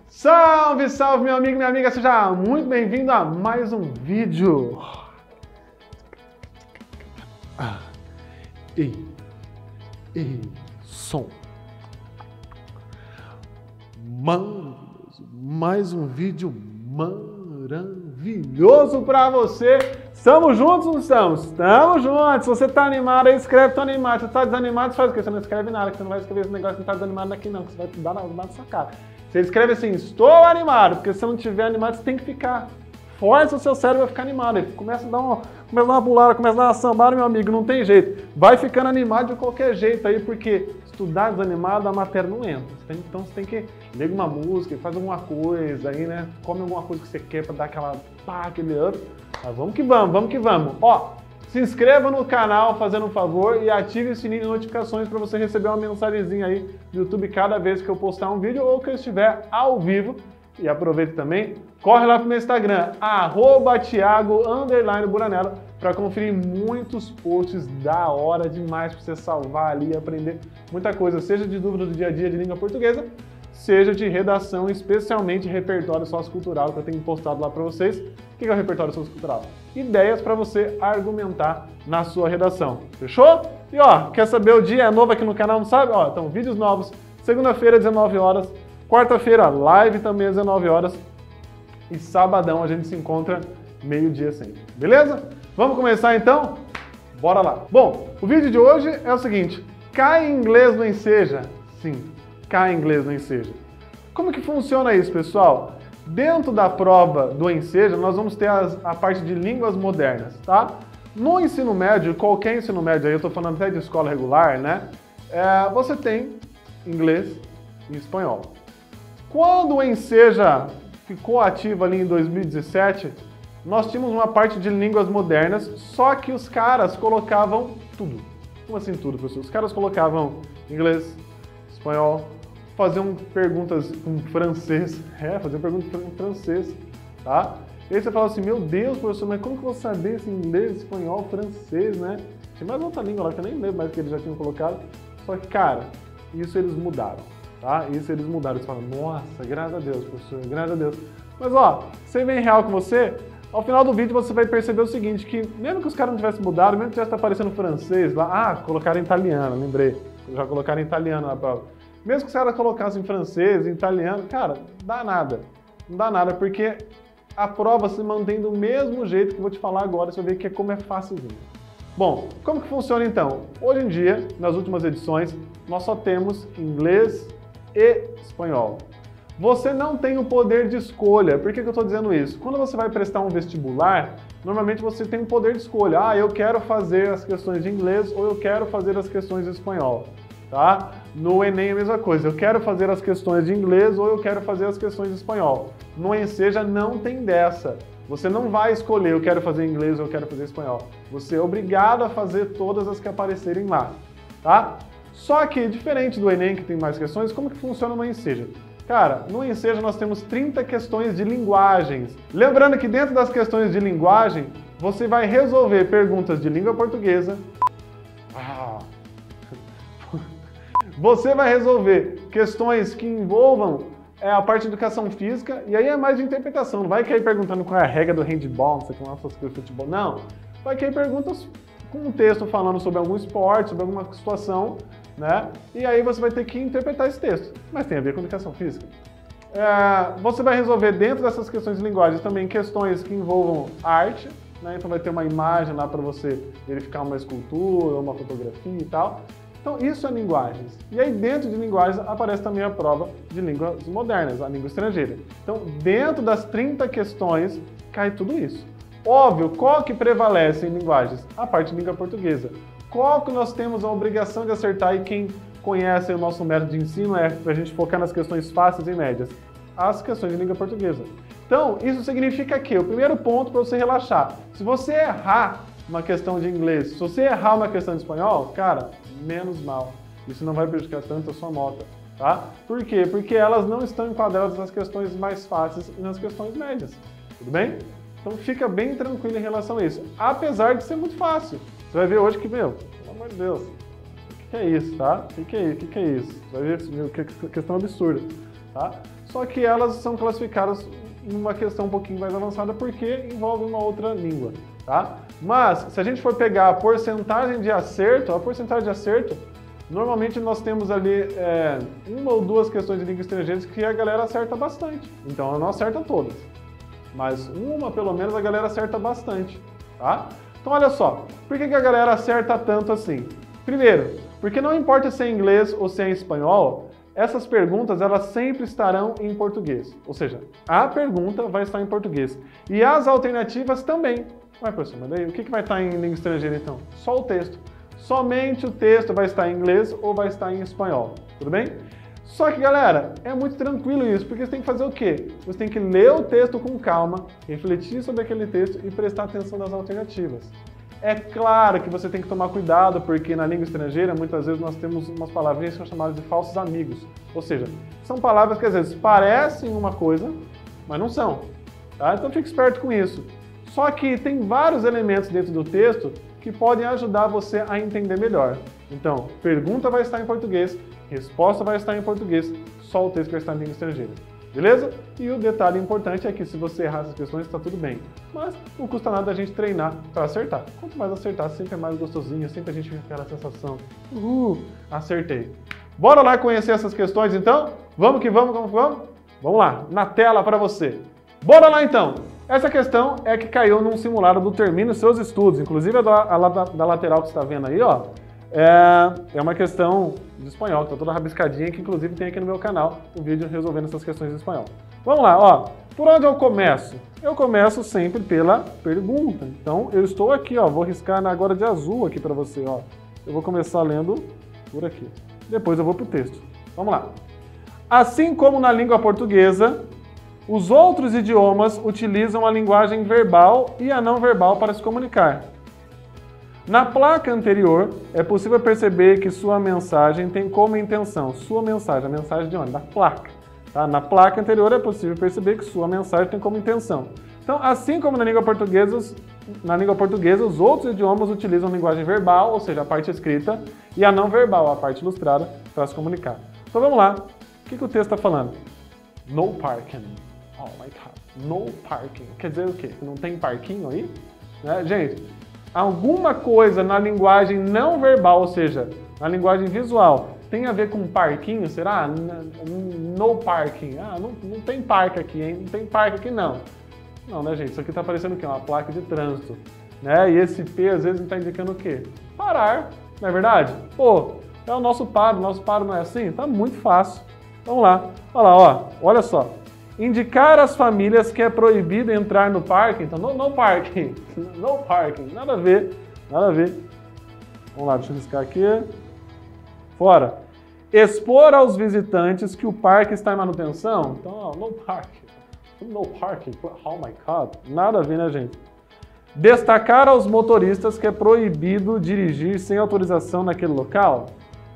Salve, salve, meu amigo e minha amiga, seja muito bem-vindo a mais um vídeo. Som. Mais um vídeo maravilhoso pra você. Estamos juntos ou não estamos? Estamos juntos. Se você tá animado aí, escreve tô animado. Se você tá desanimado, faz o quê? Você não escreve nada, que você não vai escrever esse negócio que não tá desanimado aqui não, que você vai dar na sua cara. Você escreve assim, estou animado, porque se você não estiver animado, você tem que ficar. Força o seu cérebro a ficar animado. Ele começa a dar uma pulada, começa a dar uma sambada, meu amigo, não tem jeito. Vai ficando animado de qualquer jeito aí, porque estudar desanimado, a matéria não entra. Então você tem que ler uma música, faz alguma coisa aí, né? Come alguma coisa que você quer pra dar aquele up. Mas vamos que vamos, vamos que vamos. Ó, se inscreva no canal, fazendo um favor, e ative o sininho de notificações para você receber uma mensagenzinha aí do YouTube cada vez que eu postar um vídeo ou que eu estiver ao vivo. E aproveita também, corre lá pro meu Instagram, @Thiago_Buranello, para conferir muitos posts da hora demais para você salvar ali e aprender muita coisa, seja de dúvida do dia a dia de língua portuguesa, seja de redação, especialmente repertório sociocultural que eu tenho postado lá para vocês. O que é o repertório sociocultural? Ideias para você argumentar na sua redação. Fechou? E ó, quer saber o dia? É novo aqui no canal, não sabe? Ó, então vídeos novos, segunda-feira, 19 horas, quarta-feira, live também às 19 horas e sabadão a gente se encontra meio-dia sempre. Beleza? Vamos começar então? Bora lá. Bom, o vídeo de hoje é o seguinte, cai em inglês no Enseja? Sim, cai em inglês no Enseja. Como que funciona isso, pessoal? Dentro da prova do Enseja, nós vamos ter a parte de línguas modernas, tá? No ensino médio, qualquer ensino médio, aí eu tô falando até de escola regular, né? Você tem inglês e espanhol. Quando o Enseja ficou ativo ali em 2017, nós tínhamos uma parte de línguas modernas, só que os caras colocavam tudo. Como assim tudo, professor? Os caras colocavam inglês, espanhol, faziam perguntas com francês, faziam perguntas com francês, tá? E aí você fala assim, meu Deus, professor, mas como que eu vou saber esse inglês, espanhol, francês, né? Tinha mais outra língua lá que eu nem lembro mais que eles já tinham colocado, só que, cara, isso eles mudaram. Tá? Isso eles mudaram, você fala, nossa, graças a Deus, professor, graças a Deus. Mas ó, ser bem real com você, ao final do vídeo você vai perceber o seguinte, que mesmo que os caras não tivessem mudado, mesmo que tivesse aparecendo francês lá, colocaram em italiano, lembrei, já colocaram em italiano na prova. Mesmo que os caras colocassem em francês, em italiano, cara, dá nada, não dá nada, porque a prova se mantém do mesmo jeito que eu vou te falar agora, você vai ver que como é fácilzinho. Bom, como que funciona então? Hoje em dia, nas últimas edições, nós só temos inglês e espanhol. Você não tem o poder de escolha. Por que eu estou dizendo isso? Quando você vai prestar um vestibular, normalmente você tem o poder de escolha. Eu quero fazer as questões de inglês ou eu quero fazer as questões de espanhol. Tá? No Enem é a mesma coisa. Eu quero fazer as questões de inglês ou eu quero fazer as questões de espanhol. No Enseja não tem dessa. Você não vai escolher eu quero fazer inglês ou eu quero fazer espanhol. Você é obrigado a fazer todas as que aparecerem lá. Tá? Só que, diferente do Enem, que tem mais questões, como que funciona no Enseja? Cara, no Enseja nós temos 30 questões de linguagens. Lembrando que dentro das questões de linguagem, você vai resolver perguntas de língua portuguesa. Você vai resolver questões que envolvam a parte de educação física, e aí é mais de interpretação. Não vai cair perguntando qual é a regra do handball, não sei como é essas coisas de futebol. Não. Vai cair perguntas com um texto falando sobre algum esporte, sobre alguma situação, né? E aí você vai ter que interpretar esse texto. Mas tem a ver com educação física. Você vai resolver dentro dessas questões de linguagem também questões que envolvam arte, né? Então vai ter uma imagem lá para você verificar uma escultura, uma fotografia e tal. Então isso é linguagens. E aí dentro de linguagens aparece também a prova de línguas modernas, a língua estrangeira. Então dentro das 30 questões cai tudo isso. Óbvio, qual que prevalece em linguagens? A parte de língua portuguesa. Qual que nós temos a obrigação de acertar e quem conhece o nosso método de ensino é para a gente focar nas questões fáceis e médias? As questões de língua portuguesa. Então, isso significa que o primeiro ponto para você relaxar, se você errar uma questão de inglês, se você errar uma questão de espanhol, cara, menos mal. Isso não vai prejudicar tanto a sua nota, tá? Por quê? Porque elas não estão enquadradas nas questões mais fáceis e nas questões médias. Tudo bem? Então fica bem tranquilo em relação a isso. Apesar de ser muito fácil. Você vai ver hoje que, pelo amor de Deus, o que é isso, tá? O que é isso? Você vai ver que questão absurda, tá? só que elas são classificadas em uma questão um pouquinho mais avançada porque envolve uma outra língua, tá? Mas, se a gente for pegar a porcentagem de acerto, normalmente nós temos ali uma ou duas questões de língua estrangeira que a galera acerta bastante. Então, ela não acerta todas, mas uma, pelo menos, a galera acerta bastante, tá? Então, olha só, por que a galera acerta tanto assim? Primeiro, porque não importa se é em inglês ou se é em espanhol, essas perguntas elas sempre estarão em português. Ou seja, a pergunta vai estar em português. E as alternativas também. Ué, professor, mas daí o que vai estar em língua estrangeira então? Só o texto. Somente o texto vai estar em inglês ou vai estar em espanhol. Tudo bem? Só que, galera, é muito tranquilo isso, porque você tem que fazer o quê? Você tem que ler o texto com calma, refletir sobre aquele texto e prestar atenção nas alternativas. É claro que você tem que tomar cuidado, porque na língua estrangeira, muitas vezes nós temos umas palavrinhas que são chamadas de falsos amigos. Ou seja, são palavras que às vezes parecem uma coisa, mas não são. Tá? Então fique esperto com isso. Só que tem vários elementos dentro do texto que podem ajudar você a entender melhor. Então, pergunta vai estar em português, resposta vai estar em português, só o texto vai estar em língua estrangeira. Beleza? E o detalhe importante é que se você errar essas questões, está tudo bem. Mas não custa nada a gente treinar para acertar. Quanto mais acertar, sempre é mais gostosinho, sempre a gente fica com aquela sensação, acertei. Bora lá conhecer essas questões então? Vamos que vamos, vamos? Vamos lá, na tela para você. Bora lá então! Essa questão é que caiu num simulado do Termine os Seus Estudos, inclusive a da lateral que você está vendo aí, ó. É uma questão de espanhol, que está toda rabiscadinha, que inclusive tem aqui no meu canal um vídeo resolvendo essas questões de espanhol. Vamos lá, ó. Por onde eu começo? Eu começo sempre pela pergunta. Então, eu estou aqui, ó. Vou riscar agora de azul aqui para você, ó. Eu vou começar lendo por aqui. Depois eu vou para o texto. Vamos lá. Assim como na língua portuguesa, os outros idiomas utilizam a linguagem verbal e a não verbal para se comunicar. Na placa anterior, é possível perceber que sua mensagem tem como intenção, a mensagem de onde? Da placa. Tá? Na placa anterior é possível perceber que sua mensagem tem como intenção. Então, assim como na língua portuguesa, os outros idiomas utilizam a linguagem verbal, ou seja, a parte escrita, e a não verbal, a parte ilustrada, para se comunicar. Então vamos lá. O que o texto está falando? No parking. Oh my God. No parking. Quer dizer o quê? Não tem parquinho aí? Né? Gente, alguma coisa na linguagem não verbal, ou seja, na linguagem visual, tem a ver com parquinho? Será? No parking. Ah, não tem parque aqui, hein? Não tem parque aqui, não. Não, né, gente? Isso aqui tá parecendo o quê? Uma placa de trânsito. Né? E esse P, às vezes, está indicando o quê? Parar, não é verdade? Pô, é o nosso paro não é assim? Tá muito fácil. Vamos lá. Olha lá, ó. Olha só. Indicar às famílias que é proibido entrar no parque. Então, no parking. No parking. Nada a ver. Nada a ver. Vamos lá, deixa eu riscar aqui. Fora. Expor aos visitantes que o parque está em manutenção. Então, ó, no parking. No parking. Oh my God. Nada a ver, né, gente? Destacar aos motoristas que é proibido dirigir sem autorização naquele local.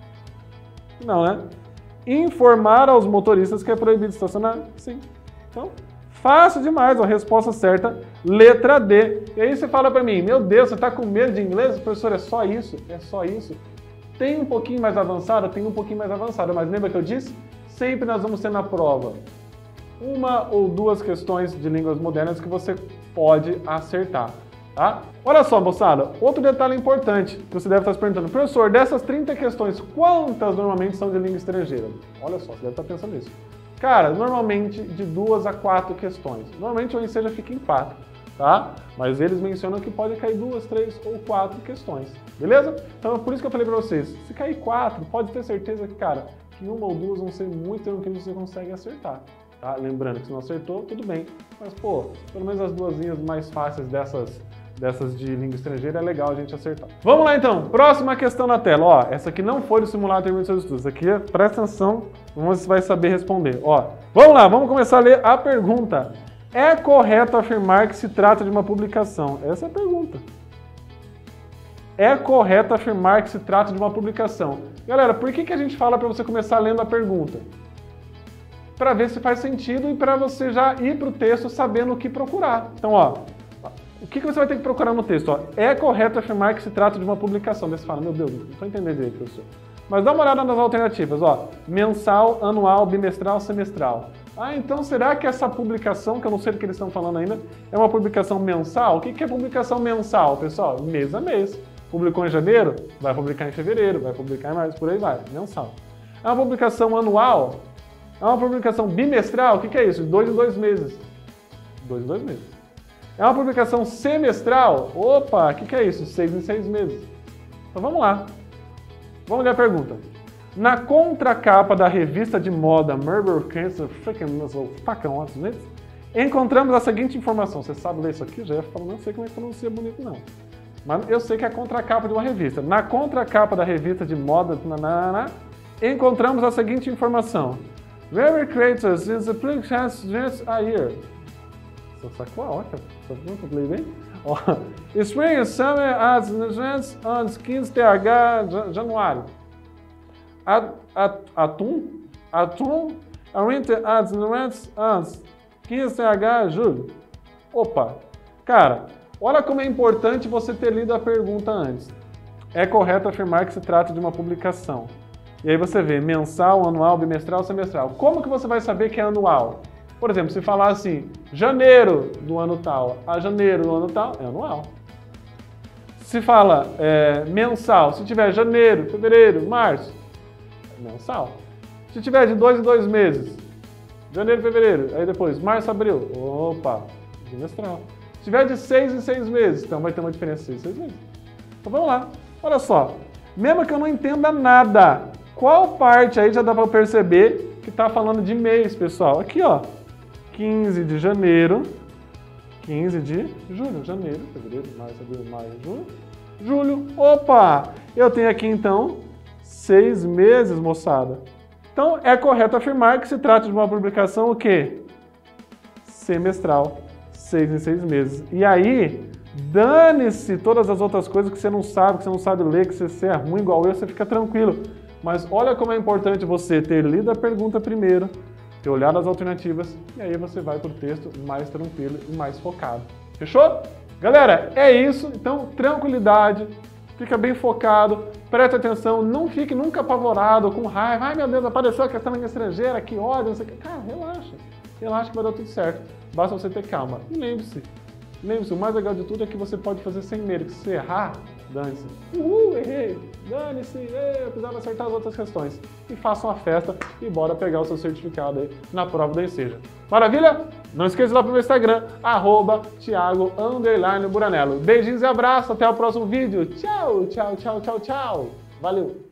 Não, né? Informar aos motoristas que é proibido estacionar? Sim. Então, fácil demais, a resposta certa, letra D. E aí você fala para mim, meu Deus, você está com medo de inglês? Professor, é só isso? É só isso? Tem um pouquinho mais avançado? Tem um pouquinho mais avançado, mas lembra que eu disse? Sempre nós vamos ter na prova uma ou duas questões de línguas modernas que você pode acertar. Tá? Olha só, moçada, outro detalhe importante que você deve estar se perguntando, professor, dessas 30 questões, quantas normalmente são de língua estrangeira? Olha só, você deve estar pensando nisso. Cara, normalmente de 2 a 4 questões. Normalmente o Enseja fica em 4, tá? Mas eles mencionam que pode cair 2, 3 ou 4 questões, beleza? Então é por isso que eu falei para vocês, se cair 4, pode ter certeza que, cara, que uma ou duas vão ser muito tranquilos que você consegue acertar. Tá? Lembrando que se não acertou, tudo bem. Mas, pô, pelo menos as duasinhas mais fáceis dessas de língua estrangeira é legal a gente acertar. Vamos lá então, próxima questão na tela. Ó, essa aqui não foi do simulado Termine os Seus Estudos. Aqui, presta atenção, vamos ver se vai saber responder. Ó, vamos lá, vamos começar a ler a pergunta. É correto afirmar que se trata de uma publicação? Essa é a pergunta. É correto afirmar que se trata de uma publicação? Galera, por que a gente fala para você começar lendo a pergunta? Para ver se faz sentido e para você já ir para o texto sabendo o que procurar. Então, ó, o que você vai ter que procurar no texto? Ó, é correto afirmar que se trata de uma publicação. Daí você fala, meu Deus, não estou entendendo direito, professor. Mas dá uma olhada nas alternativas. Ó, mensal, anual, bimestral, semestral. Ah, então será que essa publicação, que eu não sei do que eles estão falando ainda, é uma publicação mensal? O que é publicação mensal, pessoal? Mês a mês. Publicou em janeiro? Vai publicar em fevereiro, vai publicar em março, por aí vai, mensal. É uma publicação anual? É uma publicação bimestral? O que é isso? De 2 em 2 meses. 2 em 2 meses. É uma publicação semestral? Opa, o que é isso? 6 em 6 meses. Então vamos lá. Vamos ler a pergunta. Na contracapa da revista de moda Marlboro Cancer encontramos a seguinte informação. Você sabe ler isso aqui? Já ia falar, não sei como é que pronuncia bonito, não. Mas eu sei que é a contracapa de uma revista. Na contracapa da revista de moda, encontramos a seguinte informação. Very creators is a place just a year. Você sacou a ótica? Você viu que eu falei bem? Spring and Summer as on 15 TH Januário. Atum, a Winter as on 15 TH Julho. Opa, cara, olha como é importante você ter lido a pergunta antes. É correto afirmar que se trata de uma publicação. E aí você vê mensal, anual, bimestral, semestral. Como que você vai saber que é anual? Por exemplo, se falar assim, janeiro do ano tal a janeiro do ano tal, é anual. Se fala mensal, se tiver janeiro, fevereiro, março, é mensal. Se tiver de 2 em 2 meses, janeiro, fevereiro, aí depois março, abril, opa, bimestral. Se tiver de 6 em 6 meses, então vai ter uma diferença de 6 em 6 meses. Então vamos lá, olha só. Mesmo que eu não entenda nada, qual parte aí já dá para perceber que está falando de mês, pessoal? Aqui, ó. 15 de janeiro, 15 de julho, janeiro, fevereiro, março, abril, maio, junho, julho. Opa! Eu tenho aqui, então, 6 meses, moçada. Então, é correto afirmar que se trata de uma publicação o quê? Semestral, 6 em 6 meses. E aí, dane-se todas as outras coisas que você não sabe ler, que você é ruim igual eu, você fica tranquilo. Mas olha como é importante você ter lido a pergunta primeiro, ter olhado as alternativas, e aí você vai para o texto mais tranquilo e mais focado. Fechou? Galera, é isso. Então, tranquilidade, fica bem focado, preste atenção, não fique nunca apavorado, com raiva. Ai, meu Deus, apareceu a questão língua estrangeira, que ódio, não sei o que. Cara, relaxa. Relaxa que vai dar tudo certo. Basta você ter calma. E lembre-se, o mais legal de tudo é que você pode fazer sem medo, que se você errar, dane-se. Errei, dane-se, eu precisava acertar as outras questões. E faça uma festa e bora pegar o seu certificado aí na prova da Enseja. Maravilha? Não esqueça de ir lá pro meu Instagram, @Thiago_Buranello. Beijinhos e abraços, até o próximo vídeo. Tchau, tchau, tchau, tchau, tchau. Valeu!